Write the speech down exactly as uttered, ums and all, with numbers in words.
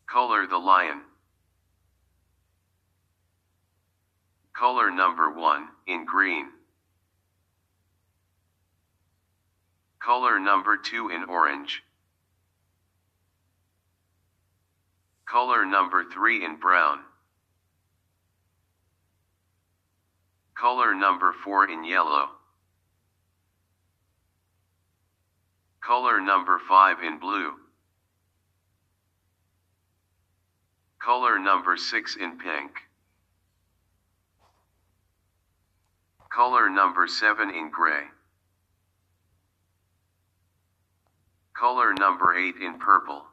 Color the lion. Color number one, in green. Color number two in orange. Color number three in brown. Color number four in yellow. Color number five in blue. Color number six in pink. Color number seven in gray. Color number eight in purple.